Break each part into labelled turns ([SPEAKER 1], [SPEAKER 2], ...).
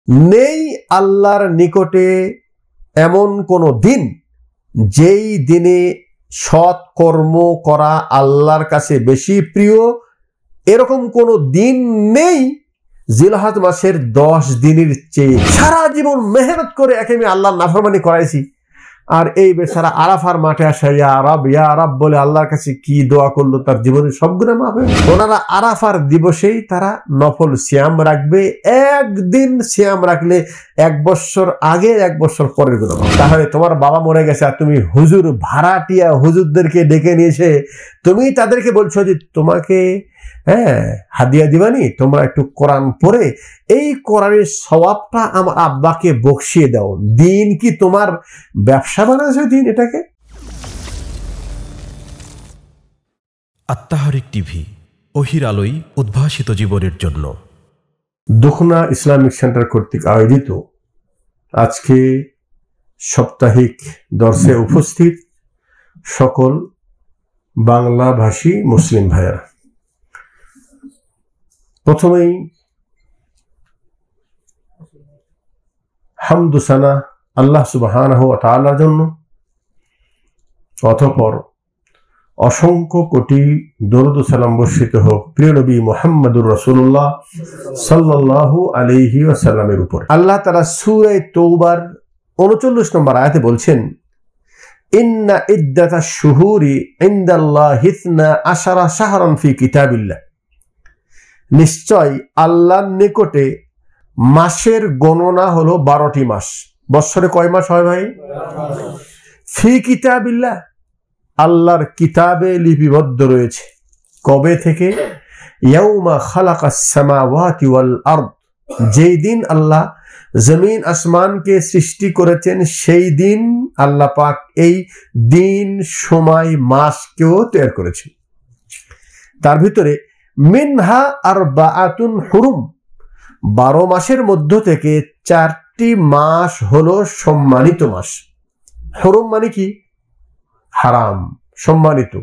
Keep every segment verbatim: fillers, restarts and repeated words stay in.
[SPEAKER 1] নেই আল্লাহর নিকটে এমন কোনো দিন যেই দিনে সৎ কর্ম করা আল্লাহর কাছে বেশি প্রিয়, এরকম কোনো দিন নেই জিলহজ মাসের দশ দিনের চেয়ে। সারা জীবন মেহনত করে একে আমি আল্লাহর নাফরমানি করাইছি, আর এই বেচারা আরাফার মাঠে আসে ইয়া রব ইয়া রব বলে আল্লাহর কাছে কি দোয়া করলো, তার জীবনের সব গুনাহ মাফ হয়ে যাবে। ওনারা আরাফার দিবসেই তারা নফল সিয়াম রাখবে, একদিন সিয়াম রাখলে এক বছর আগে এক বছর পরের গুনাহ মাফ। তাহলে তোমার বাবা মরে গেছে আর তুমি হুজুর ভাড়াটিয়া হুজুরদেরকে ডেকে নিয়েছে, তুমি তাদেরকে বলছো যে তোমাকে হ্যাঁ হাদিয়া দিবানি, তোমরা একটু কোরআন পড়ে এই কোরআনের সওয়াবটা আমার আব্বাকে বকশিয়ে দাও। দিন কি তোমার ব্যবসা বানাচ্ছে দিন এটাকে?
[SPEAKER 2] আত্মাহারিক টিভি, ওহির আলোয় উদ্ভাসিত জীবনের জন্য।
[SPEAKER 1] দুখনা ইসলামিক সেন্টার কর্তৃক আয়োজিত আজকে সাপ্তাহিক দর্শে উপস্থিত সকল বাংলাভাষী মুসলিম ভাইয়েরা, প্রথমেই হামদুসানা আল্লাহ সুবহানাহু ওয়া তাআলার জন্য, অতঃপর অসংখ্য কোটি দরুদ ও সালাম বর্ষিত হোক প্রিয় নবী মুহাম্মদুর রাসূলুল্লাহ সাল্লাল্লাহু আলাইহি ওয়াসাল্লামের উপর। আল্লাহ তাআলা সূরা তওবার উনচল্লিশ নম্বর আয়াতে বলছেন, ইন্না ইদ্দাতাশ শুহুরি ইনদাল্লাহি ইসনা আশারা শাহরান ফি কিতাবিল্লাহ, নিশ্চয় আল্লাহর নিকটে মাসের গণনা হলো বারোটি মাস। বৎসরে কয় মাস হয় ভাই? ফি কিতাবিল্লাহ, আল্লাহর কিতাবে লিপিবদ্ধ রয়েছে। কবে থেকে? ইয়াউমা খালাকাস সামাওয়াতি ওয়াল আরদ, যেই দিন আল্লাহ জমিন আসমানকে সৃষ্টি করেছেন সেই দিন আল্লাহ পাক এই দিন সময় মাসকেও তৈরি করেছেন। তার ভিতরে মিনহা আরবাআতুন হুরুম, বারো মাসের মধ্য থেকে চারটি মাস হলো সম্মানিত মাস। হুরুম মানে কি? হারাম, সম্মানিত।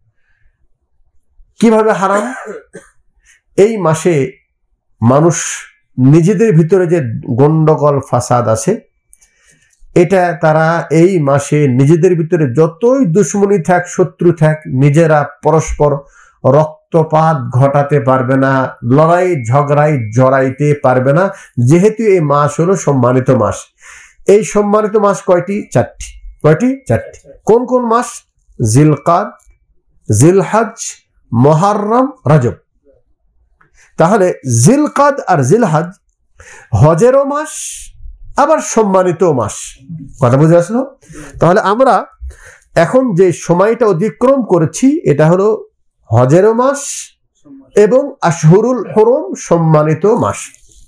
[SPEAKER 1] কিভাবে হারাম? এই মাসে মানুষ নিজেদের ভিতরে যে গন্ডগোল ফাসাদ আছে, এটা তারা এই মাসে নিজেদের ভিতরে যতই দুশ্মনী থাক শত্রু থাক, নিজেরা পরস্পর রক্তপাত ঘটাতে পারবে না, লড়াই ঝগড়াই জড়াইতে পারবে না, যেহেতু এই মাস হলো সম্মানিত মাস। এই সম্মানিত মাস কয়টি? চারটি। কয়টি? চারটি। কোন কোন মাস? জিলকাদ, জিলহজ, মুহররম, রজব। তাহলে জিলকাদ আর জিলহজ হজেরও মাস, আবার সম্মানিত মাস। কথা বুঝে আসলো? তাহলে আমরা এখন যে সময়টা অতিক্রম করেছি এটা হলো হজেরও মাস এবং আশহুরুল হুরুম, সম্মানিত মাস।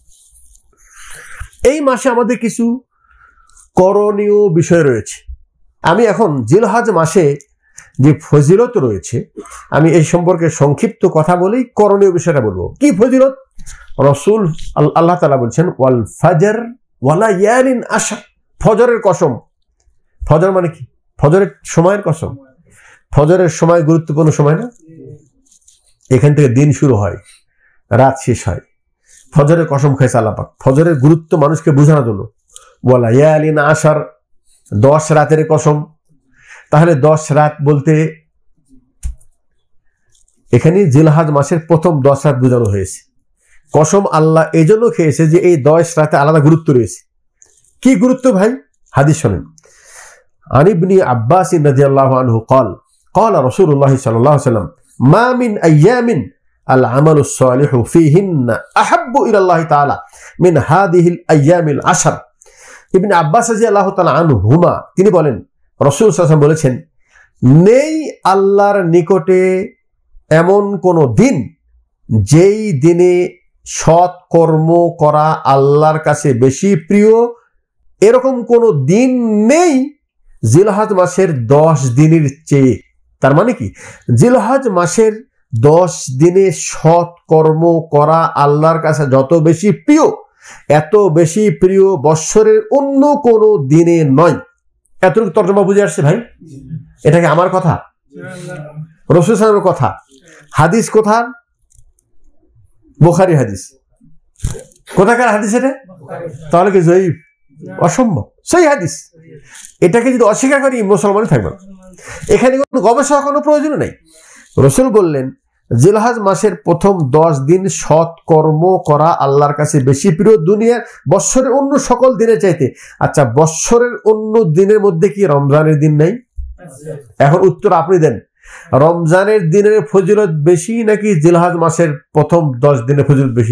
[SPEAKER 1] এই মাসে আমাদের কিছু করণীয় বিষয় রয়েছে। আমি এখন জিলহজ মাসে যে ফজিলত রয়েছে আমি এই সম্পর্কে সংক্ষিপ্ত কথা বলেই করণীয় বিষয়টা বলবো। কি ফজিলত? রাসূল আল্লাহ তাআলা বলছেন, ওয়াল ফাজর ওয়ালা ইয়ালিন আশর, ফজরের কসম। ফজর মানে কি? ফজরের সময়ের কসম। ফজরের সময় গুরুত্বপূর্ণ সময় না? এখান থেকে দিন শুরু হয়, রাত শেষ হয়। ফজরের কসম খাইছে আল্লাহ পাক, ফজরের গুরুত্ব মানুষকে বোঝানোর জন্য। ওয়ালা ইয়ালিন আশর, দশ রাতের কসম। তাহলে দশ রাত বলতে এখানে জিলহজ মাসের প্রথম দশ রাত বোঝানো হয়েছে। কসম আল্লাহ এই জন্য খেয়েছে যে এই দশ রাতে আলাদা গুরুত্ব রয়েছে। কি গুরুত্ব ভাই? হাদিস শোনেন। আন ইবনে আব্বাস রাদিয়াল্লাহু আনহু قال قال رسول الله صلى الله عليه وسلم ما من ايام العمل الصالح فيهن احب الى الله تعالى من هذه الايام العشر। ইবনে আব্বাস রাদিয়াল্লাহু তাআলা আনহুমা তিনি বলেন, রাসূল সাল্লাল্লাহু আলাইহি ওয়াসাল্লাম বলেছেন, নেই আল্লাহর নিকটে এমন কোনো দিন যেই দিনে সৎ কর্ম করা আল্লাহর কাছে বেশি প্রিয়, এরকম কোনো দিন নেই জিলহজ মাসের দশ দিনের চেয়ে। তার মানে কি? জিলহজ মাসের দশ দিনে সৎ কর্ম করা আল্লাহর কাছে যত বেশি প্রিয়, এত বেশি প্রিয় বৎসরের অন্য কোনো দিনে নয়। এতটুকু তর্জমা বুঝে আসছে ভাই? এটা কি আমার কথা? রাসূল সাল্লাল্লাহু আলাইহি ওয়াসাল্লামের কথা। হাদিস কোথায়? বুখারী হাদিস। কোথাকার হাদিস এটা? তাহলে কি জয়ীফ? অসম্ভব, সেই হাদিস। এটাকে যদি অস্বীকার করি মুসলমানই থাকবে না। এখানে কোনো গবেষণা কোনো প্রয়োজন নেই। রাসূল বললেন জিলহজ মাসের প্রথম দশ দিন সৎ কর্ম করা আল্লাহর কাছে বেশি প্রিয় দুনিয়ার বৎসরের অন্য সকল দিনের চাইতে। আচ্ছা, বৎসরের অন্য দিনের মধ্যে কি রমজানের দিন নাই? এখন উত্তর আপনি দেন, রমজানের দিনের ফজিলত বেশি নাকি জিলহজ মাসের প্রথম দশ দিনের ফজিলত বেশি?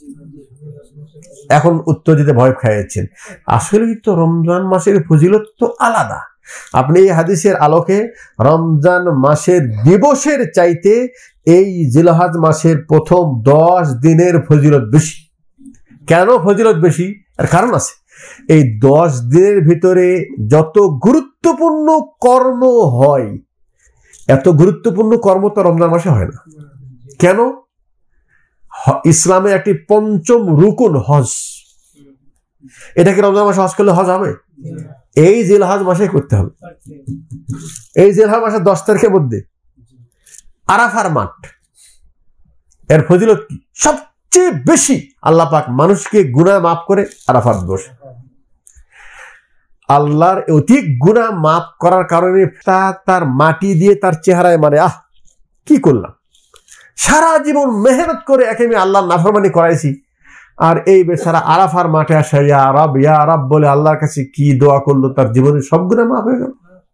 [SPEAKER 1] এখন উত্তর দিতে ভয় খাইয়েছেন। আসলে তো রমজান মাসের ফজিলত তো আলাদা। আপনি এই হাদিসের আলোকে রমজান মাসের দিবসের চাইতে এই জিলহজ মাসের প্রথম দশ দিনের ফজিলত বেশি। কেন ফজিলত বেশি? এর কারণ আছে। এই দশ দিনের ভিতরে যত গুরুত্বপূর্ণ কর্ম হয়, এত গুরুত্বপূর্ণ কর্ম তো রমজান মাসে হয় না। কেন? ইসলামে একটি পঞ্চম রুকুন হজ, এটা কি রমজান মাসে হজ করলে হজ হবে? এই জিলহজ মাসে করতে হবে। এই জিলহজ মাসের দশ তারিখের মধ্যে আরাফার মাঠ, এর ফজিলত কি? সবচেয়ে বেশি আল্লাহ পাক মানুষকে গুনাহ মাফ করে আরাফাত দিবস। আল্লাহর অধিক গুনাহ মাফ করার কারণে তা তার মাটি দিয়ে তার চেহারায় মানে আহ কি করলাম, সারা জীবন মেহনত করে একে আমি আল্লাহর নাফরমানি করাইছি, আর এই বেচারা আরাফার মাঠে আসে ইয়া রব ইয়া রব বলে আল্লাহর কাছে কি দোয়া করলো, তার জীবনের সব গুনাহ মাফ হয়ে গেল।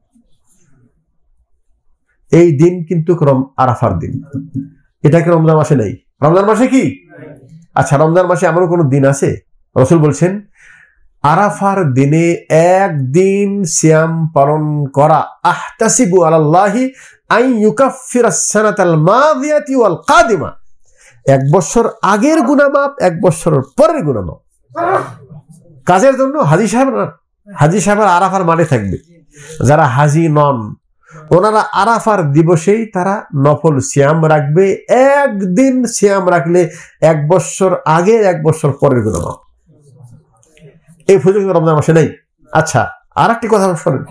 [SPEAKER 1] এই দিন কিন্তু আরাফার দিন, এটা কি রমজান মাসে নেই? রমজান মাসে কি? আচ্ছা, রমজান মাসে এমন কোন দিন আছে? রাসূল বলছেন আরাফার দিনে একদিন সিয়াম পালন করা আহতাসিবু আলাল্লাহি আন ইউকাফিরাস সানাতাল মাযিয়াতি ওয়াল কাদিমা, এক বছর আগের গুনাহ মাফ, এক বছর পরের গুনাহ মাফ। কাজের জন্য হাজী সাহেব না, হাজী সাহেব আরাফার মাঠে থাকবে। যারা হাজী নন ওনারা আরাফার দিবসেই তারা নফল সিয়াম রাখবে। একদিন সিয়াম রাখলে এক বছর আগে এক বছর পরের গুনাহ মাফ। এই ফজিলত রমজান মাসে নেই। আচ্ছা, আর একটি কথা শোনেন,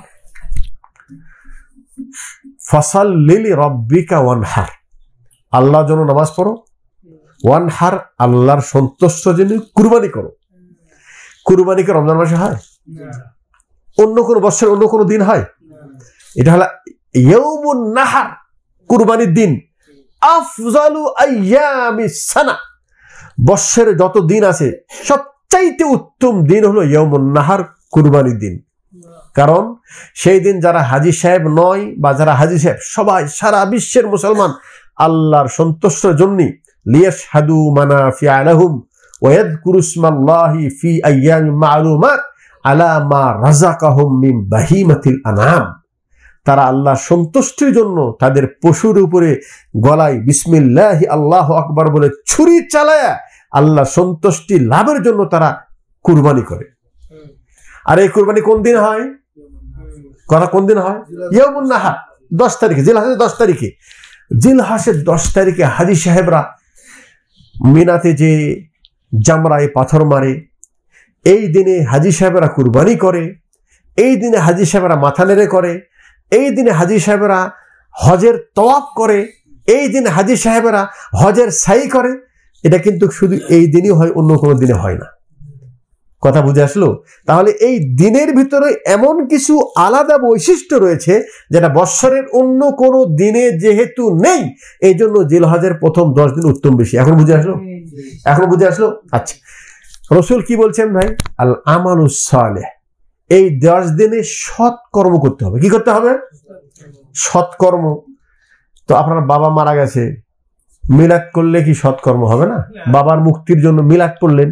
[SPEAKER 1] ফাসাল্লি লিরাব্বিকা ওয়ানহার, আল্লাহর জন্য নামাজ পড়ো, ওয়ানহার আল্লাহর সন্তুষ্টির জন্য কুরবানি করো। কুরবানি কি রমজান মাসে হয়? অন্য কোন বছর অন্য কোন দিন হয়? এটা হলো ইয়াউমুন নাহার, কুরবানির দিন। আফজালু আইয়ামিস সানা, বছরের যত দিন আছে সবচাইতে উত্তম দিন হলো ইয়াউমুন নাহার, কুরবানির দিন। কারণ সেই দিন যারা হাজী সাহেব নয় বা যারা হাজী সাহেব, সবাই সারা বিশ্বের মুসলমান আল্লাহর সন্তুষ্টির জন্য লিয়াশহাদু মানাফিআ লাহুম ওয়া ইয়াযকুরু ইসমাল্লাহি ফি আইয়ামিন মা'লুমাত আলা মা রাযাকাহুম মিন বাহিমাতিল আনআম, তারা আল্লাহর সন্তুষ্টির জন্য তাদের পশুর উপরে গলায় বিসমিল্লাহি আল্লাহু আকবার বলে ছুরি চালায়া আল্লাহ সন্তুষ্টি লাভের জন্য তারা কুরবানি করে। আর এই কুরবানি কোন দিন হয়? কথা কোন দিন হয়? ইয়াউমুন নাহার, দশ তারিখে, জিলহজের দশ তারিখে। জিলহজের দশ তারিখে হাজী সাহেবরা মিনাতে যে জামরায় পাথর মারে, এই দিনে হাজী সাহেবরা কুরবানি করে, এই দিনে হাজী সাহেবরা মাথা নেড়ে করে, এই দিনে হাজী সাহেবরা হজের তওয়াফ করে, এই দিনে হাজী সাহেবরা হজের সাই করে। এটা কিন্তু শুধু এই দিনই হয়, অন্য কোনো দিনে হয় না। কথা বুঝে আসলো? তাহলে এই দিনের ভিতরে এমন কিছু আলাদা বৈশিষ্ট্য রয়েছে যেটা বৎসরের অন্য কোনো দিনে যেহেতু নেই, এই জন্য জিলহজের প্রথম দশ দিন উত্তম বেশি। এখন বুঝে আসলো? এখন বুঝে আসলো? আচ্ছা, রাসূল কি বলছেন ভাই? আল আমালুস সালেহ, এই দশ দিনে সৎ কর্ম করতে হবে। কি করতে হবে? সৎকর্ম। তো আপনার বাবা মারা গেছে, মিলাদ করলে কি সৎকর্ম হবে না? বাবার মুক্তির জন্য মিলাদ করলেন,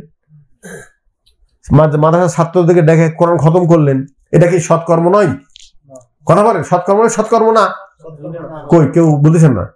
[SPEAKER 1] মাদ্রাসার ছাত্রদেরকে ডেকে কোরআন খতম করলেন, এটা কি সৎকর্ম নয়? কথা বলেন, সৎকর্ম নয়? সৎকর্ম না? কই কেউ বলতেছেন না?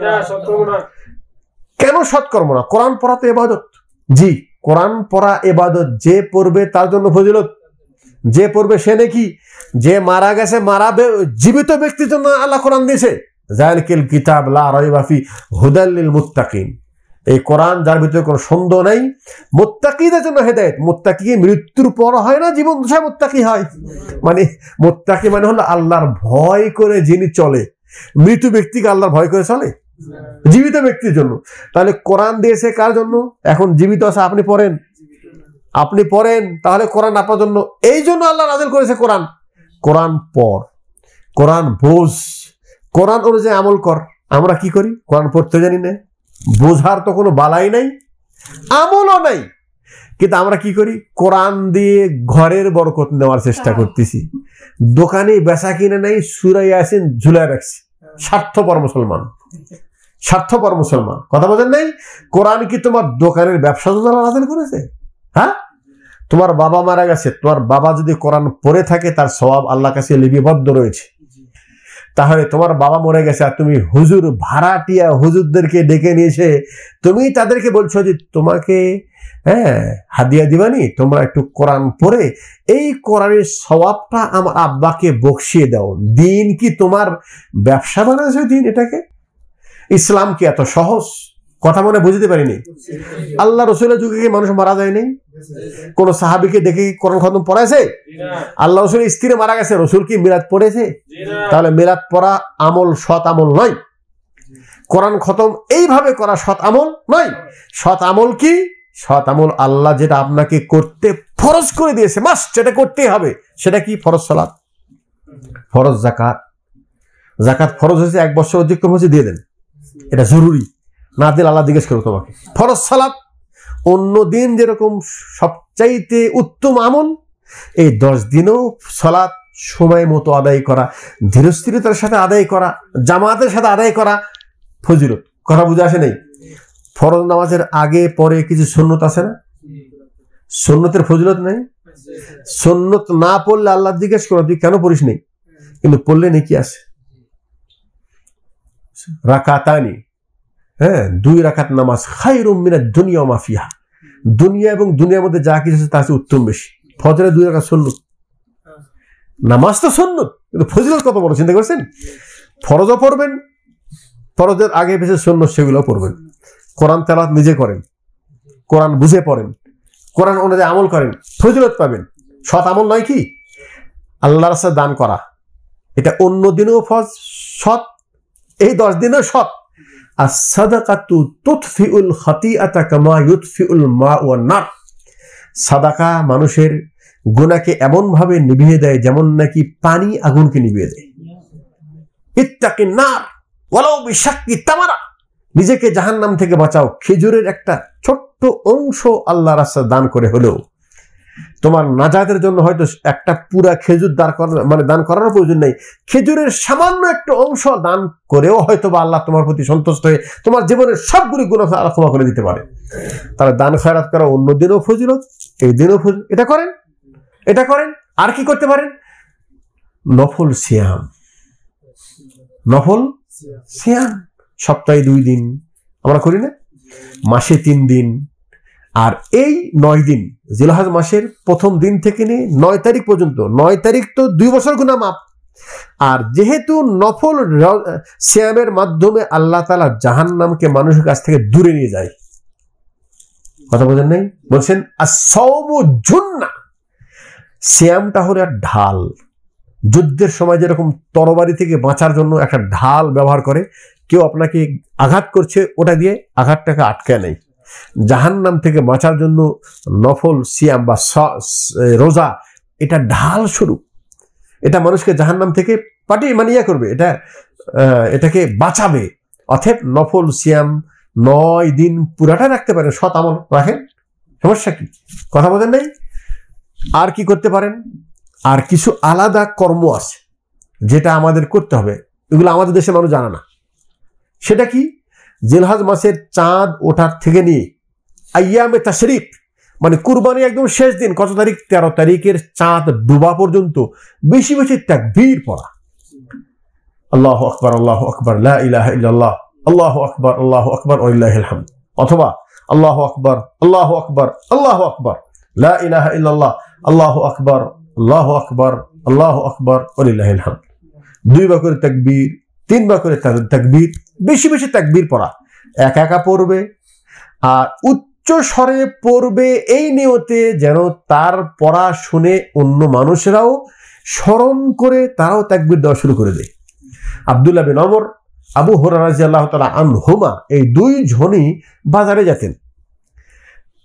[SPEAKER 1] কেন সৎকর্ম না? কোরআন পড়া তো ইবাদত। জি, কোরআন পড়া ইবাদত। যে পড়বে তার জন্য ফজিলত, যে পড়বে সে নাকি। যে মারা গেছে, মারা জীবিত ব্যক্তির জন্য আল্লাহ কোরআন দিয়েছে, যালিকাল কিতাব লা রাইবা ফি হুদাল লিল মুত্তাকিন। এই কোরআন যার ভিতরে কোনো সন্দেহ নাই, মুত্তাকিদের জন্য হেদায়েত। মুত্তাকি মৃত্যুর পর হয় না, জীবন দশায় মুত্তাকি হয়। মানে মুত্তাকি মানে হলো আল্লাহর ভয় করে যিনি চলে। মৃত ব্যক্তিকে আল্লাহর ভয় করে চলে? জীবিত ব্যক্তির জন্য। তাহলে কোরআন দিয়েছে কার জন্য? এখন জীবিত আছে, আপনি পড়েন, আপনি পড়েন, তাহলে কোরআন আপনার জন্য। এই জন্য আল্লাহ নাযিল করেছে কোরআন। কোরআন পড়, কোরআন বোঝ, কোরআন অনুযায়ী আমল কর। আমরা কি করি? কোরআন পড়তে জানি না, বোঝার তো কোনো বালাই নাই, আমলও নাই, কিন্তু আমরা কি করি? কোরআন দিয়ে ঘরের বরকত নেওয়ার চেষ্টা করতেছি, দোকানে বেচা কিনে নাই, সূরা ইয়াসিন ঝুলায় রাখছি। স্বার্থপর মুসলমান, স্বার্থপর মুসলমান। কথা বলেন নাই? কোরআন কি তোমার দোকানের ব্যবসা জন্য নাযিল করেছে? হ্যাঁ, তোমার বাবা মারা গেছে, তোমার বাবা যদি কোরআন পড়ে থাকে তার সওয়াব আল্লাহর কাছে লিপিবদ্ধ রয়েছে। তাহলে তোমার বাবা মরে গেছে আর তুমি হুজুর ভাড়াটিয়া হুজুরদেরকে ডেকে নিয়েছে, তুমি তাদেরকে বলছো যে তোমাকে হ্যাঁ হাদিয়া দিবানি, তোমরা একটু কোরআন পড়ে এই কোরআনের সওয়াবটা আমার আব্বাকে বকশিয়ে দাও। দিন কি তোমার ব্যবসা বানাচ্ছে দিন? এটাকে ইসলাম কি এত সহজ? কথা মনে বুঝতে পারিনি। আল্লাহ রসুলের যুগে কি মানুষ মারা যায় নাই? কোন সাহাবীকে দেখে কি কোরআন খতম পড়াইছে? আল্লাহ রসুলের স্ত্রী মারা গেছে, রসুল কি মিলাদ পড়েছে? তাহলে মিলাদ পড়া আমল সৎ আমল নয়। কোরআন খতম এইভাবে করা সৎ আমল নয়। সৎ আমল কি? সৎ আমল আল্লাহ যেটা আপনাকে করতে ফরজ করে দিয়েছে, মাস্ট, সেটা করতেই হবে। সেটা কি? ফরজ সালাত, ফরজ জাকাত। জাকাত ফরজ হয়েছে, এক বছর অতিক্রম হয়েছে, দিয়ে দেন, এটা জরুরি। না দিলে আল্লাহ জিজ্ঞেস করো তোমাকে। ফরজ সালাত অন্য দিন যেরকম সবচাইতে উত্তম আমল, এই দশ দিনও সালাত সময় মতো আদায় করা, ধীরস্থিরতার সাথে আদায় করা, জামাতের সাথে আদায় করা ফজিলত। কথা বুঝে আসে নেই? ফরজ নামাজের আগে পরে কিছু সুন্নত আছে না? সুন্নতের ফজিলত নেই? সুন্নত না পড়লে আল্লাহ জিজ্ঞেস করো তুই কেন পড়িস নেই, কিন্তু পড়লে নাকি আছে। রাকাতানি, হ্যাঁ, দুই রাকাত নামাজ, খায়রুম মিনাদ দুনিয়া ওয়া মা ফিহা, দুনিয়া এবং দুনিয়ার মধ্যে যা কিছু আছে তার চেয়ে উত্তম বেশি। ফজরে দুই রাকাত সুন্নত, নামাজ তো সুন্নত, কিন্তু ফজিলত কত বড় চিন্তা করছেন? ফরজও পড়বেন, ফরজের আগে পিছে সুন্নত সেগুলো পড়বেন। কোরআন তেলাওয়াত নিজে করেন, কোরআন বুঝে পড়েন, কোরআন অনুযায়ী আমল করেন, ফজিলত পাবেন। সৎ আমল নয় কি? আল্লাহর রাস্তায় দান করা, এটা অন্য দিনেও ফজ সৎ, এই দশ দিনেও সৎ। আর সাদাকাতু তুতফিউল খাতিআতা কামা ইউতফিউল মাউ ওয়ান নার, সাদাকা মানুষের গুনাহকে এমন ভাবে নিভিয়ে দেয় যেমন নাকি পানি আগুনকে নিভিয়ে দেয়। ইত্তাকিন নার ওয়ালাউ বিশাক্কি তামারা, নিজেকে জাহান্নাম থেকে বাঁচাও, খেজুরের একটা ছোট্ট অংশ আল্লাহর রাস্তায় দান করে হলেও। তোমার নাজাতের জন্য হয়তো একটা পুরা খেজুর দান করার মানে দান করার প্রয়োজন নেই, খেজুরের সামান্য একটা অংশ দান করেও হয়তো বা আল্লাহ তোমার প্রতি সন্তুষ্ট হয়ে তোমার জীবনের সবগুলি গুনাহ আল্লাহ ক্ষমা করে দিতে পারে। তাহলে দান খয়রাত করা অন্য দিনও ফজিলত, এই দিনও ফজিলত। এটা করেন, এটা করেন। আর কি করতে পারেন? নফল সিয়াম, নফল সিয়াম সপ্তাহে দুই দিন আমরা করি না, মাসে তিন দিন। আর এই নয় দিন জিলহজ মাসের প্রথম দিন থেকে নিয়ে নয় তারিখ পর্যন্ত, নয় তারিখ তো দুই বছর গুনাহ মাফ। আর যেহেতু নফল সিয়ামের মাধ্যমে আল্লাহ তাআলা জাহান্নামকে মানুষের কাছ থেকে দূরে নিয়ে যায়। কথা বোঝেন নাই? বলছেন আস-সাওমু জুন্নাহ, সিয়ামটা হলো একটা ঢাল। যুদ্ধের সময় যেরকম তরবারি থেকে বাঁচার জন্য একটা ঢাল ব্যবহার করে, কেউ আপনাকে আঘাত করছে ওটা দিয়ে আঘাতটাকে আটকে নেয়, জাহান্নাম থেকে বাঁচার জন্য নফল সিয়াম বা রোজা এটা ঢাল স্বরূপ। এটা মানুষকে জাহান্নাম থেকে পাঠিয়ে মানে ইয়া করবে, এটা এটাকে বাঁচাবে। অতএব নফল সিয়াম নয় দিন পুরাটা রাখতে পারেন, সৎ আমল রাখেন, সমস্যা কি? কথা বলেন নাই? আর কি করতে পারেন? আর কিছু আলাদা কর্ম আছে যেটা আমাদের করতে হবে, এগুলো আমাদের দেশে মানুষ জানে না। সেটা কি? জিলহজ মাসের চাঁদ ওঠার থেকে নিয়ে আইয়ামে তাশরিক মানে কুরবানি একদম শেষ দিন, কত তারিখ? তেরো তারিখের চাঁদ ডুবা পর্যন্ত বেশি বেশি তাকবীর পড়া। আল্লাহু আকবার, আল্লাহু আকবার, লা ইলাহা ইল্লাল্লাহ, আল্লাহু আকবার, আল্লাহু আকবার ওয়া লিল্লাহিল হামদ। অথবা আল্লাহু আকবার, আল্লাহু আকবার, আল্লাহু আকবার, লা ইলাহা ইল্লাল্লাহ, আল্লাহু আকবার, আল্লাহু আকবার, আল্লাহু আকবার ওয়া লিল্লাহিল হামদ। দুইবার করে তাকবীর, তিনবার করে তাকবীর, বেশি বেশি তাকবীর পড়া। একা একা পড়বে আর উচ্চ স্বরে পড়বে, এই নিয়তে যেন তার পড়া শুনে অন্য মানুষেরাও স্মরণ করে তারাও তাকবীর দেওয়া শুরু করে দেয়। আব্দুল্লাহ বিন ওমর, আবু হুরায়রা রাদিয়াল্লাহু তাআলা আনহুমা, এই দুই জনই বাজারে যেতেন।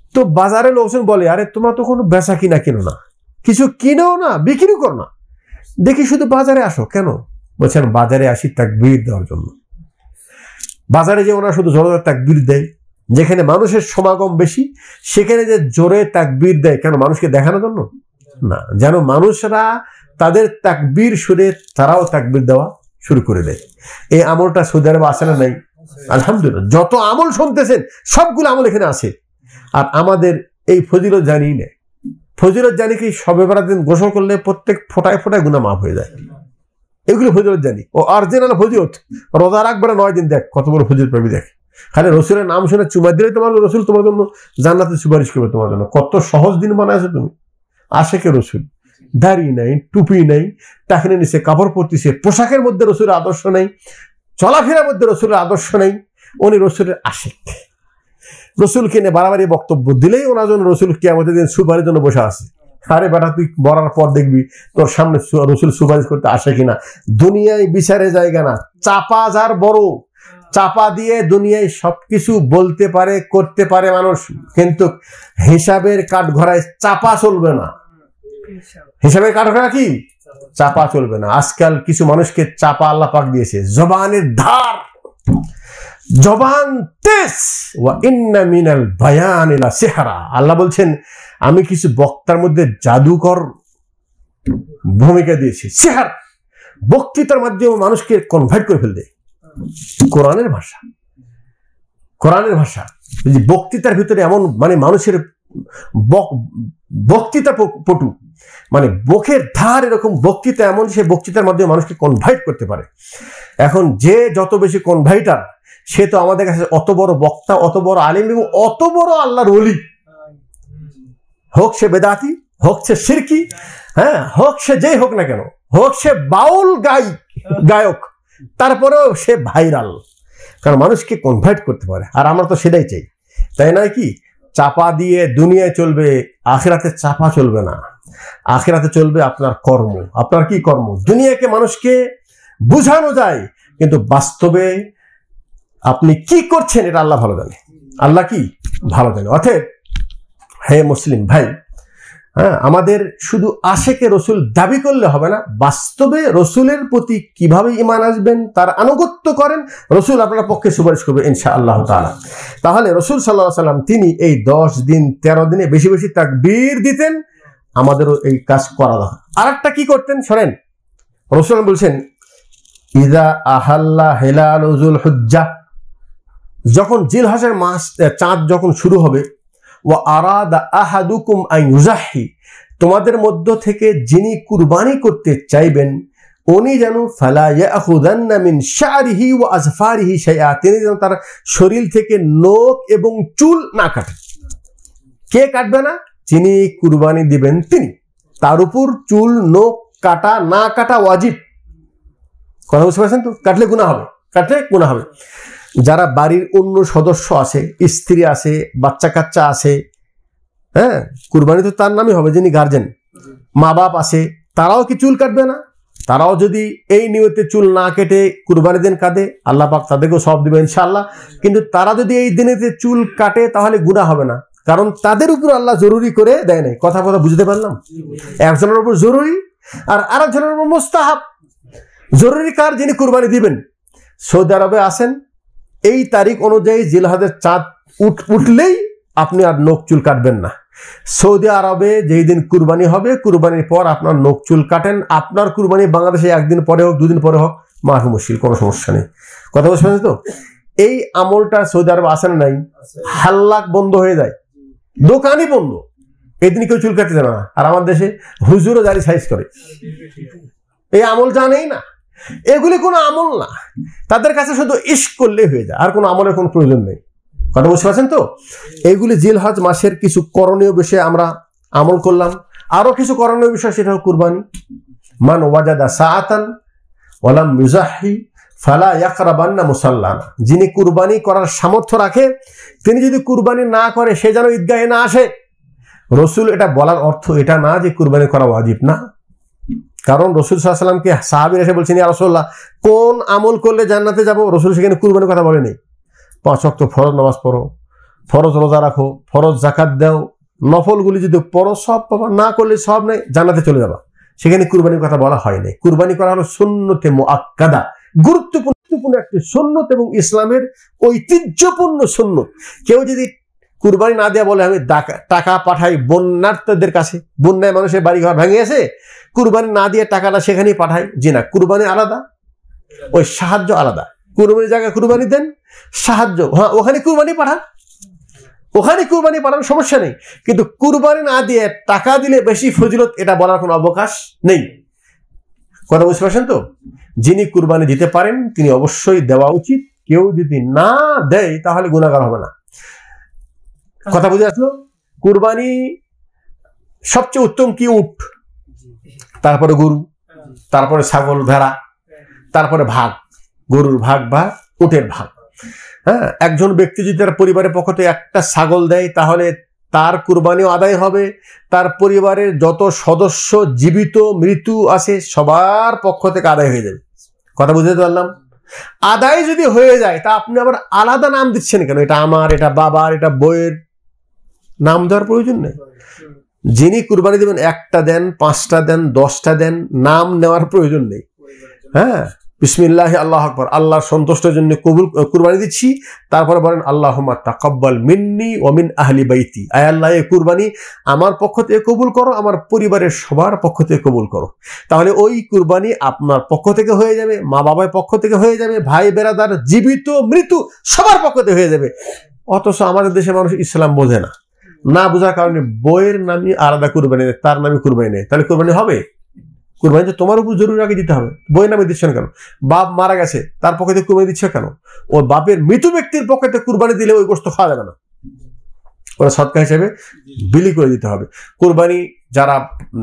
[SPEAKER 1] তো বাজারে লোকজন বলে, আরে তোমরা তো কোনো বেচা কিনা কিনো না, কিছু কিনেও না, বিক্রি করো না, দেখি শুধু বাজারে আসো কেন? বলছেন বাজারে আসি তাকবীর দেওয়ার জন্য। বাজারে যে ওরা শুধু জোরে তাকবীর দেয়, যেখানে মানুষের সমাগম বেশি সেখানে যে জোরে তাকবীর দেয় কেন? মানুষকে দেখানোর জন্য না, যেন মানুষরা তাদের তাকবীর শুনে তারাও তাকবীর দেওয়া শুরু করে দেয়। এই আমলটা সৌদি আরবে আসে না নাই? আলহামদুলিল্লাহ, যত আমল শুনতেছেন সবগুলো আমল এখানে আছে। আর আমাদের এই ফজিলত জানি না, ফজিলত জানি কি শবে বরাত দিন গোসল করলে প্রত্যেক ফোটায় ফোটায় গুনাহ মাফ হয়ে যায়, এগুলো ফজিলত জানি। ও অরিজিনাল ফজিলত রোজা রাখবে নয় দিন, দেখ কত বড় ফজিলত পাবি। দেখ খালি রসুলের নাম শুনে চুমা দিলে তোমার রসুল তোমার জন্য জান্নাতে সুপারিশ করবে তোমার জন্য। কত সহজ দিন বানাইছো তুমি। আশেকে রসুল, দাড়ি নাই, টুপি নাই, টাকিনে নিচে কাপড় পরতেছে, পোশাকের মধ্যে রসুলের আদর্শ নাই, চলাফেরার মধ্যে রসুলের আদর্শ নাই। উনি রসুলের আশেক। রসুলকে নিয়ে বাড়াবাড়ি বক্তব্য দিলেই ওনার জন্য রসুল কিয়ামতের দিন সুপারিশের জন্য বসে আছে। আরে বেটা তুই মরার পর দেখবি তোর সামনে রসুল সুপারিশ করতে আসে কিনা। দুনিয়ায় বিচারে জায়গা না, চাপা যার বড়, চাপা দিয়ে দুনিয়ায় সবকিছু বলতে পারে করতে পারে মানুষ, কিন্তু হিসাবের কাঠগড়ায় চাপা চলবে না। হিসাবের কাঠগড়া কি? চাপা চলবে না। আজকাল কিছু মানুষকে চাপা আল্লাহ পাক দিয়েছে, জবানের ধার, জবান তেজ। ওয়া ইন্না মিনাল বায়ানি লা সিহরা। আল্লাহ বলছেন আমি কিছু বক্তার মধ্যে জাদুকর ভূমিকা দিয়েছি। সিহর, বক্তৃতার মাধ্যমে মানুষকে কনভার্ট করে ফেলবে। কোরআনের ভাষা, কোরআনের ভাষা বক্তৃতার ভিতরে এমন মানে মানুষের বক্তৃতা পটু, মানে বকের ধার এরকম বক্তৃতা এমন, সে বক্তৃতার মাধ্যমে মানুষকে কনভার্ট করতে পারে। এখন যে যত বেশি কনভার্টার, সে তো আমাদের কাছে অত বড় বক্তা, অত বড় আলিম এবং অত বড় আল্লাহর ওলি। হোক সে বেদাতি, হোক সে শিরকি, হ্যাঁ হোক সে যেই হোক না কেন, হোক সে বাউল গাই গায়ক, তারপরেও সে ভাইরাল, কারণ মানুষকে কনভার্ট করতে পারে। আর আমরা তো সেটাই চাই, তাই নয় কি? চাপা দিয়ে দুনিয়ায় চলবে, আখিরাতে চাপা চলবে না। আখিরাতে চলবে আপনার কর্ম। আপনার কি কর্ম? দুনিয়াকে মানুষকে বুঝানো যায়, কিন্তু বাস্তবে আপনি কি করছেন এটা আল্লাহ ভালো জানে। আল্লাহ কি ভালো জানে। অতএব হে মুসলিম ভাই, হ্যাঁ আমাদের শুধু আশেকে রসুল দাবি করলে হবে না, বাস্তবে রসুলের প্রতি কিভাবে ঈমান আসবেন, তার আনুগত্য করেন, রসুল আপনার পক্ষে সুপারিশ করবে ইনশাআল্লাহ তাআলা। তাহলে রসুল সাল্লাল্লাহু আলাইহি ওয়াসাল্লাম তিনি এই দশ দিন তেরো দিনে বেশি বেশি তাকবীর দিতেন। আমাদেরও এই কাজ করা দরকার। আর একটা কি করতেন শোনেন, রসুল বলছেন ইযা আহাল্লা হিলালুল হুজ্জাহ, যখন জিলহজের মাস চাঁদ যখন শুরু হবে, ওয়া আরাদা আহাদুকুম আন ইউযাহি, তোমাদের মধ্য থেকে যিনি কুরবানি করতে চাইবেন উনি যেন ফালা ইয়াখুযান্না মিন শা'রিহি ওয়া আযফারিহি শাইআ, তিনি যেন তার শরীর থেকে নখ এবং চুল না কাটেন। কে কাটবে না? যিনি কুরবানি দিবেন তিনি। তার উপর চুল নখ কাটা না কাটা ওয়াজিব। কথা বুঝতে পারছেন তো? কাটলে গুনাহ হবে, কাটলে গুনাহ হবে। যারা বাড়ির অন্য সদস্য আছে, স্ত্রী আছে, বাচ্চা কাচ্চা আছে, হ্যাঁ কুরবানি তো তার নামই হবে যিনি গার্জেন। মা বাপ আছে, তারাও কি চুল কাটবে না? তারাও যদি এই নিয়তে চুল না কেটে কুরবানি দিন কাটে, আল্লাহ পাক তাদেরকেও সওয়াব দিবে ইনশাআল্লাহ। কিন্তু তারা যদি এই দিনেতে চুল কাটে তাহলে গুনাহ হবে না, কারণ তাদের উপর আল্লাহ জরুরি করে দেয় নাই। কথা কথা বুঝতে পারলাম? একজনের উপর জরুরি আর আরেকজনের উপর মুস্তাহাব। জরুরি কার? যিনি কুরবানি দিবেন। সৌদি আরবে আসেন, এই তারিখ অনুযায়ী জিলহজের চাঁদ উঠলেই আপনি আর নখ চুল কাটবেন না। সৌদি আরবে যেই দিন কুরবানি হবে, কুরবানির পর আপনার নখ চুল কাটেন। আপনার কুরবানি বাংলাদেশে একদিন পরে হোক, দুদিন পরে হোক, মাফি মুশকিল, কোনো সমস্যা নেই। কথা বুঝতে পারছেন তো? এই আমলটা সৌদি আরবে আসেন নাই, হাল্লাক বন্ধ হয়ে যায়, দোকানই বন্ধ, এই দিন কেউ চুল কাটতে জানে না। আর আমার দেশে হুজুরও দাড়ি সাইজ করে, এই আমল জানেই না। এগুলি কোনো আমল না, তাদের কাছে শুধু ইশক করলে হয়ে যায়, আর কোনো আমলের কোনো প্রয়োজন নেই। কথা বুঝতে পারছেন তো? এইগুলি জিলহজ মাসের কিছু করণীয় বিষয়ে আমরা আমল করলাম। আরো কিছু করণীয় বিষয়, সেটা হল কুরবানি। মান ওয়াজাদা সাআতান ওয়ালাম ইউযাহি ফালা ইয়াকরাবান্না মুসাল্লানা, যিনি কুরবানি করার সামর্থ্য রাখে তিনি যদি কুরবানি না করে সে যেন ঈদগাহে না আসে। রসুল এটা বলার অর্থ এটা না যে কুরবানি করা ওয়াজিব না, কারণ রসুল সাল্লাল্লাহু আলাইহি ওয়াসাল্লামকে সাহাবীরা এসে বলছেন ইয়া রাসূলুল্লাহ কোন আমল করলে জান্নাতে যাব? রসুল সেখানে কুরবানির কথা বলেনি। পাঁচ ওয়াক্ত ফরজ নামাজ পড়ো, ফরজ রোজা রাখো, ফরজ জাকাত দাও, নফলগুলি যদি পড়ো সব পাবা, না করলে সব নেই, জান্নাতে চলে যাবা। সেখানে কুরবানির কথা বলা হয় নাই। কুরবানি করা হলো সুন্নতে মুআক্কাদা, গুরুত্বপূর্ণ একটি সুন্নত এবং ইসলামের ঐতিহ্যপূর্ণ সুন্নত। কেউ যদি কুরবানি না দেয়া বলে আমি টাকা পাঠাই বন্যার্থদের কাছে, বন্যায় মানুষের বাড়ি ঘর ভেঙে আছে, কুরবানি না দিয়ে টাকাটা সেখানেই পাঠাই, জি না, কুরবানি আলাদা, ওই সাহায্য আলাদা। কুরবানির জায়গায় কুরবানি দেন, সাহায্য হ্যাঁ ওখানে কুরবানি পাঠান, ওখানে কুরবানি পাঠান, সমস্যা নেই। কিন্তু কুরবানি না দিয়ে টাকা দিলে বেশি ফজিলত, এটা বলার কোনো অবকাশ নেই। কথা বুঝতে পারছেন তো? যিনি কুরবানি দিতে পারেন তিনি অবশ্যই দেওয়া উচিত। কেউ যদি না দেয় তাহলে গুনাহগার হবে না। কথা বুঝে আসলো? কুরবানি সবচেয়ে উত্তম কি? উট, তারপরে গরু, তারপরে ছাগল, ভেড়া, তারপরে ভাগ, গরুর ভাগ বা উটের ভাগ। হ্যাঁ, একজন ব্যক্তি যদি তার পরিবারের পক্ষ থেকে একটা ছাগল দেয় তাহলে তার কুরবানিও আদায় হবে, তার পরিবারের যত সদস্য জীবিত মৃত্যু আছে সবার পক্ষ থেকে আদায় হয়ে যাবে। কথা বুঝতে পারলাম? আদায় যদি হয়ে যায় তা আপনি আবার আলাদা নাম দিচ্ছেন কেন? এটা আমার, এটা বাবার, এটা বইয়ের, নাম দেওয়ার প্রয়োজন নেই। যিনি কুরবানি দেবেন একটা দেন, পাঁচটা দেন, দশটা দেন, নাম নেওয়ার প্রয়োজন নেই। হ্যাঁ, বিসমিল্লাহি আল্লাহু আকবার, আল্লাহর সন্তুষ্টের জন্য কবুল কুরবানি দিচ্ছি, তারপরে বলেন আল্লাহুম্মা তাকাব্বাল মিন্নি ওয়া মিন আহলি বাইতি, আয় আল্লাহ এই কুরবানি আমার পক্ষ থেকে কবুল করো, আমার পরিবারের সবার পক্ষ থেকে কবুল করো। তাহলে ওই কুরবানি আপনার পক্ষ থেকে হয়ে যাবে, মা বাবার পক্ষ থেকে হয়ে যাবে, ভাই বেরাদার জীবিত মৃত্যু সবার পক্ষ থেকে হয়ে যাবে। অথচ আমাদের দেশে মানুষ ইসলাম বোঝে না, না বোঝার কারণে বইয়ের নামই আলাদা কুরবানি নেই, তার নামে কুরবানি নেই। তাহলে কুরবানি হবে? কুরবানি তো তোমার উপর জরুরি আগে দিতে হবে। বইয়ের নামে দিচ্ছ কেন? বাপ মারা গেছে তার পক্ষে থেকে কুরবানি দিচ্ছ কেন? ও বাপের মৃত ব্যক্তির পক্ষে থেকে কুরবানি দিলে ওই গোশত খাওয়া যাবে না, ওরা সদকা হিসেবে বিলি করে দিতে হবে। কুরবানি যারা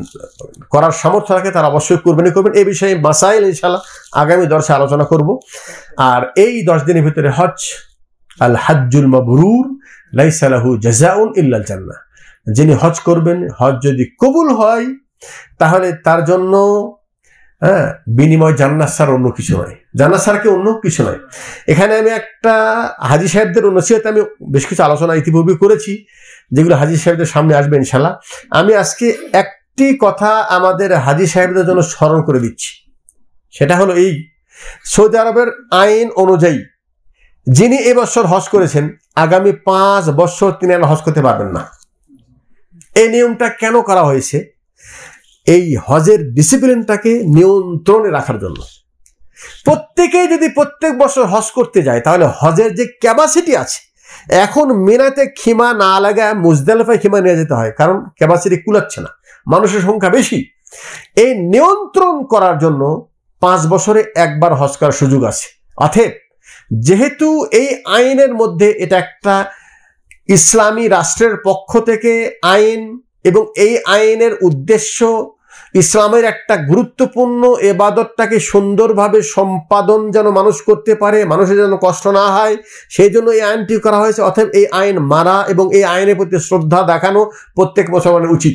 [SPEAKER 1] করার সামর্থ্য রাখে তারা অবশ্যই কুরবানি করবেন। এই বিষয়ে মাসাইল ইনশাআল্লাহ আগামী দর্শে আলোচনা করব। আর এই দশ দিনের ভিতরে হজ, আল হাজ্জুল মাবরুর লাইসা লাহু জাযাউন ইল্লাল জান্নাহ, যিনি হজ করবেন, হজ যদি কবুল হয় তাহলে তার জন্য হ্যাঁ বিনিময় জান্নাত ছাড়া অন্য কিছু নয়, জান্নাত ছাড়া কি অন্য কিছু নয়। এখানে আমি একটা হাজী সাহেবদের নসিহতে আমি বেশ কিছু আলোচনা ইতিপূর্বে করেছি, যেগুলো হাজী সাহেবদের সামনে আসবে ইনশাআল্লাহ। আমি আজকে একটি কথা আমাদের হাজী সাহেবদের জন্য স্মরণ করে দিচ্ছি, সেটা হলো এই, সৌদি আরবের আইন অনুযায়ী যিনি এবছর হজ করেছেন আগামী পাঁচ বছর তিনি আর হজ করতে পারবেন না। এই নিয়মটা কেন করা হয়েছে? এই হজের ডিসিপ্লিনটাকে নিয়ন্ত্রণে রাখার জন্য। প্রত্যেকেই যদি প্রত্যেক বছর হজ করতে যায় তাহলে হজের যে ক্যাপাসিটি আছে, এখন মিনাতে খিমা না লাগায় মুজদালিফায় খিমা নিয়ে যেতে হয়, কারণ ক্যাপাসিটি কুলাচ্ছে না, মানুষের সংখ্যা বেশি। এই নিয়ন্ত্রণ করার জন্য পাঁচ বছরে একবার হজ করার সুযোগ আছে। অতএব যেহেতু এই আইনের মধ্যে এটা একটা ইসলামী রাষ্ট্রের পক্ষ থেকে আইন, এবং এই আইনের উদ্দেশ্য ইসলামের একটা গুরুত্বপূর্ণ এবাদতটাকে সুন্দরভাবে সম্পাদন যেন মানুষ করতে পারে, মানুষের যেন কষ্ট না হয়, সেই জন্য এই আইনটি করা হয়েছে। অতএব এই আইন মানা এবং এই আইনের প্রতি শ্রদ্ধা দেখানো প্রত্যেক মুসলমানের উচিত।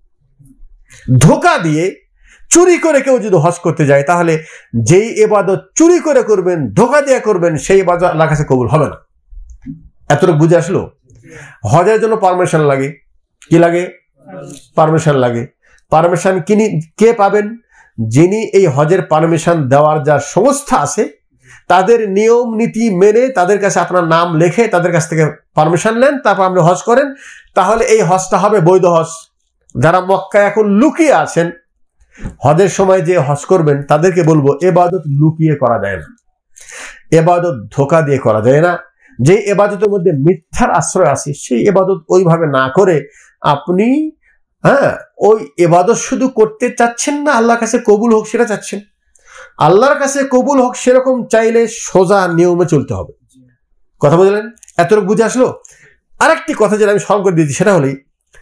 [SPEAKER 1] ধোঁকা দিয়ে চুরি করে কেউ যদি হজ করতে যায় তাহলে যেই এবাদত চুরি করে করবেন, ধোঁকা দিয়ে করবেন, সেই এবাদত আল্লাহর কাছে কবুল হবে না। এতটুকু বুঝে আসলো? হজের জন্য পারমিশন লাগে, কি লাগে? পারমিশন লাগে। পারমিশন কিনি কে পাবেন? যিনি এই হজের পারমিশন দেওয়ার যা সংস্থা আছে তাদের নিয়ম নীতি মেনে তাদের কাছে আপনার নাম লেখে তাদের কাছ থেকে পারমিশন নেন, তারপর আপনি হজ করেন, তাহলে এই হজটা হবে বৈধ হজ। যারা মক্কায় এখন লুকিয়ে আছেন, হজের সময় যে হজ করবেন তাদেরকে বলবো এবাদত লুকিয়ে করা যায় না, এবাদত ধোঁকা দিয়ে করা যায় না। যে এবাদতের মধ্যে মিথ্যার আশ্রয় আছে সেই এবাদত ওইভাবে না করে আপনি হ্যাঁ ওই এবাদত শুধু করতে চাচ্ছেন না, আল্লাহর কাছে কবুল হোক সেটা চাচ্ছেন। আল্লাহর কাছে কবুল হোক সেরকম চাইলে সোজা নিয়মে চলতে হবে। কথা বুঝলেন? এতটুকু বুঝে আসলো? আরেকটি কথা যেটা আমি স্মরণ করে দিয়েছি সেটা হলেই,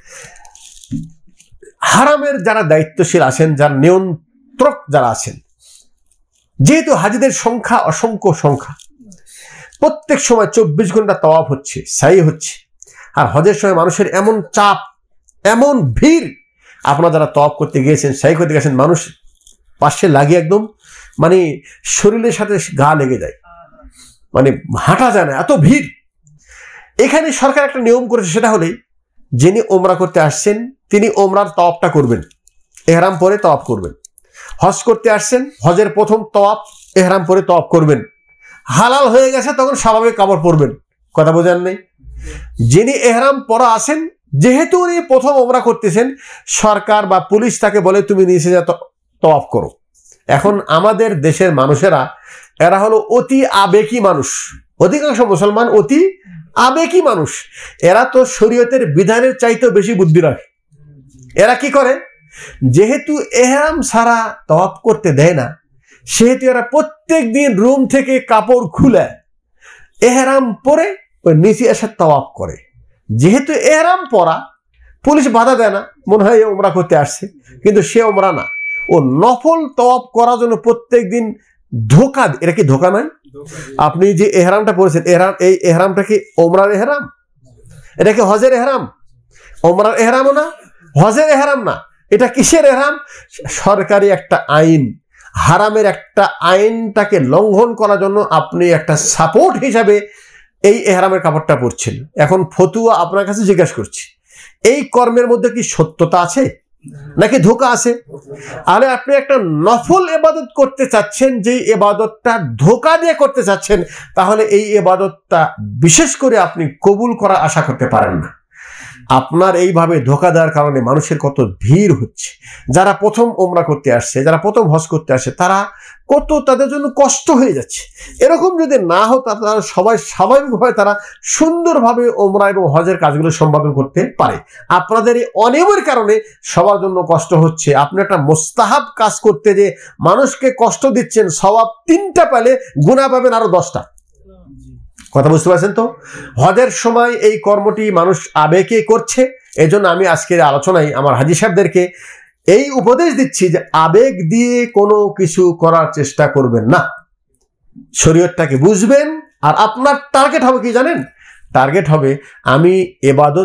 [SPEAKER 1] হারামের যারা দায়িত্বশীল আছেন, যারা নিয়ন্ত্রক যারা আছেন, যেহেতু হাজিদের সংখ্যা অসংখ্য সংখ্যা, প্রত্যেক সময় চব্বিশ ঘন্টা তাওয়াফ হচ্ছে, সাই হচ্ছে, আর হজের সময় মানুষের এমন চাপ, এমন ভিড়, আপনারা যারা তাওয়াফ করতে গিয়েছেন, সাই করতে গেছেন, মানুষ পাশে লাগে একদম মানে শরীরের সাথে গা লেগে যায়, মানে হাঁটা যায় না, এত ভিড়। এখানে সরকার একটা নিয়ম করেছে, সেটা হলেই যিনি ওমরা করতে আসছেন তিনি ওমরার তওয়াফটা করবেন, এহরাম পরে তওয়াফ করবেন। হজ করতে আসছেন, হজের প্রথম তওয়াফ এহরাম পরে তওয়াফ করবেন। হালাল হয়ে গেছে তখন স্বাভাবিক কাপড় পরবেন। কথা বোঝেন নাই? যিনি এহরাম পরা আসেন, যেহেতু উনি প্রথম ওমরা করতেছেন, সরকার বা পুলিশ তাকে বলে তুমি নিচে যা তওয়াফ করো। এখন আমাদের দেশের মানুষেরা এরা হলো অতি আবেগী মানুষ, অধিকাংশ মুসলমান অতি আবেগী মানুষ। এরা তো শরীয়তের বিধানের চাইতেও বেশি বুদ্ধি রাখে। এরা কি করে, যেহেতু এহরাম ছাড়া তওয়াফ করতে দেয় না, সেহেতু এরা প্রত্যেক দিন রুম থেকে কাপড় খুলে এহরাম পরে ওই নিচে এসে তওয়াফ করে। যেহেতু এহরাম পরা, পুলিশ বাধা দেয় না, মনে হয় ওমরা করতে আসছে, কিন্তু সে ওমরা না, ও নফল তওয়াফ করার জন্য প্রত্যেক দিন ধোকা। এটা কি ধোকা নয়? আপনি যে এহরামটা পরেছেন, এহরাম এই এহরামটা কি ওমরার এহরাম? এটা কি হজের এহরাম? ওমরার এহরামও না, হজের এহরাম না। এটা কিসের এহরাম? সরকারি একটা আইন, হারামের একটা আইনটাকে লঙ্ঘন করার জন্য আপনি একটা সাপোর্ট হিসাবে এই এহরামের কাপড়টা পরছেন। এখন ফতুয়া আপনার কাছে জিজ্ঞাসা করছি, এই কর্মের মধ্যে কি সত্যতা আছে নাকি ধোঁকা আছে? তাহলে আপনি একটা নফল ইবাদত করতে চাচ্ছেন, যে ইবাদতটা ধোঁকা দিয়ে করতে চাচ্ছেন, তাহলে এই ইবাদতটা বিশেষ করে আপনি কবুল করার আশা করতে পারেন না। আপনার এইভাবে ধোঁকা দেওয়ার কারণে মানুষের কত ভিড় হচ্ছে। যারা প্রথম ওমরা করতে আসছে, যারা প্রথম হজ করতে আসছে, তারা কত তাদের জন্য কষ্ট হয়ে যাচ্ছে। এরকম যদি না হতো, তারা সবাই স্বাভাবিকভাবে তারা সুন্দরভাবে ওমরা এবং হজের কাজগুলো সম্পাদন করতে পারে। আপনাদের এই অনিয়মের কারণে সবার জন্য কষ্ট হচ্ছে। আপনি একটা মোস্তাহাব কাজ করতে যে মানুষকে কষ্ট দিচ্ছেন, সওয়াব তিনটা পেলে গুনাহ পাবেন আরো দশটা। কথা বুঝতে পারছেন তো? হজের সময় এই কর্মটি মানুষ আবেগে করছে। এজন্য আমি আজকের আলোচনায় আমার হাজী সাহেবদেরকে এই উপদেশ দিচ্ছি যে আবেগ দিয়ে কোনো কিছু করার চেষ্টা করবেন না, শরীয়তটাকে বুঝবেন। আর আপনার টার্গেট হবে কি জানেন? টার্গেট হবে আমি ইবাদত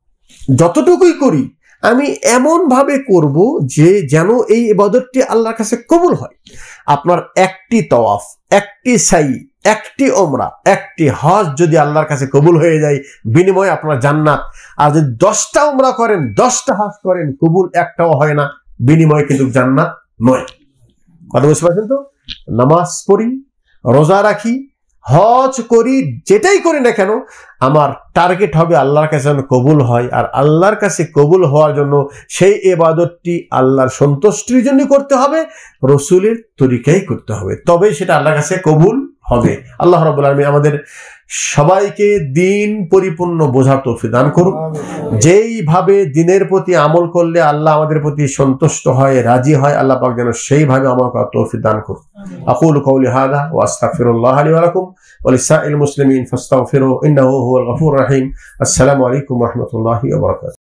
[SPEAKER 1] যতটুকুই করি আমি এমন ভাবে করব যে যেন এই ইবাদতটি আল্লাহর কাছে কবুল হয়। আপনার একটি তওয়াফ, একটি সাই, একটি ওমরা, একটি হজ যদি আল্লাহর কাছে কবুল হয়ে যায়, বিনিময়ে আপনার জান্নাত। আর যদি দশটা ওমরা করেন, দশটা হজ করেন, কবুল একটাও হয় না, বিনিময়ে কিন্তু জান্নাত নয়। কথা বুঝতে পারছেন তো? নামাজ পড়ি, রোজা রাখি, হজ করি, যেটাই করি না কেন, আমার টার্গেট হবে আল্লাহর কাছে যেন কবুল হয়। আর আল্লাহর কাছে কবুল হওয়ার জন্য সেই ইবাদতটি আল্লাহর সন্তুষ্টির জন্য করতে হবে, রসুলের তরিকায় করতে হবে, তবে সেটা আল্লাহর কাছে কবুল হবে। আল্লাহ রাব্বুল আলামিন আমাদের সবাইকে দিন পরিপূর্ণ বোঝার তৌফিক দান করুন। যেইভাবে দিনের প্রতি আমল করলে আল্লাহ আমাদের প্রতি সন্তুষ্ট হয়, রাজি হয়, আল্লাহ পাক যেন সেইভাবে আমল করার তৌফিক দান করুন। আকুলু কওলি হাযা ওয়া আস্তাগফিরুল্লাহ লি ওয়া লাকুম ওয়া লিসাইরিল মুসলিমিন ফাস্তাগফিরু ইন্নাহু হুয়াল গফুরুর রহিম। আসসালামু আলাইকুম ওয়া রাহমাতুল্লাহি ওয়া বারাকাতুহু।